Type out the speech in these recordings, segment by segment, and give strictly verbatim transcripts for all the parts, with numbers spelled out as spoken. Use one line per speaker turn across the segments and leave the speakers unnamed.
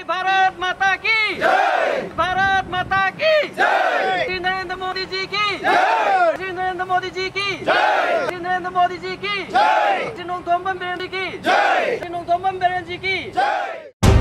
भारत माता की जय, भारत माता की जय, श्री नरेंद्र मोदी जी की जय, श्री नरेंद्र मोदी जी की जय, श्री नरेंद्र मोदी जी की जय, श्री नोंगथोंबम बिरेन जी की जय, श्री नोंगथोंबम बिरेन जी की जय।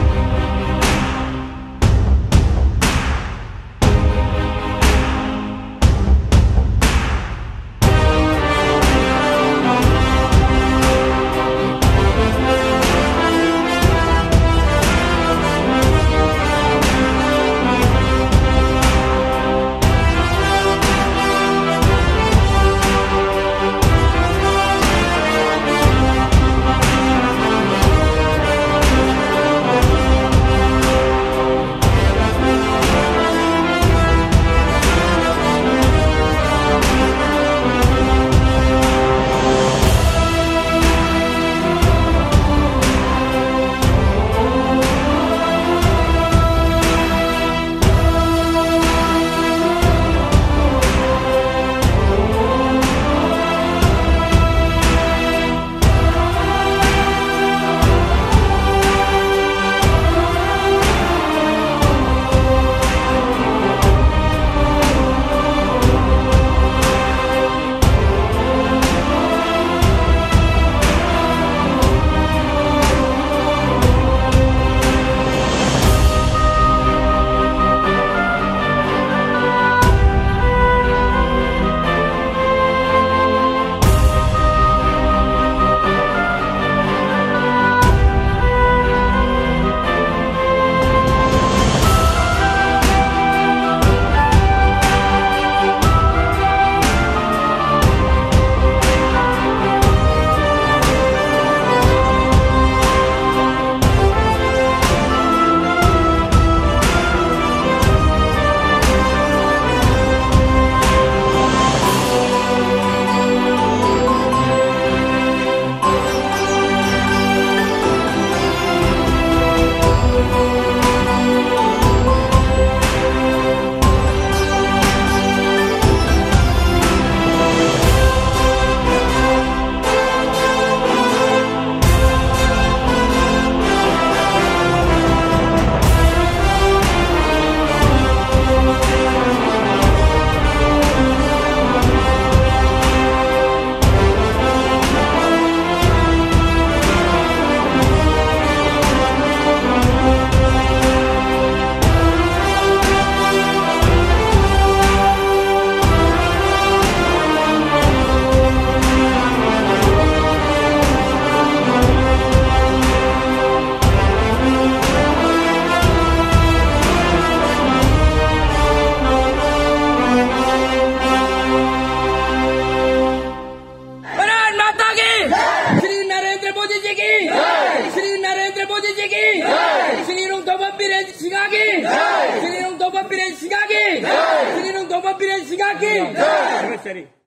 श्री नरेंद्र मोदी जी की श्री नोंगथोंबम बिरेन सिंह की श्री नोंगथोंबम बिरेन सिंह की श्री नोंगथोंबम बिरेन सिंह की।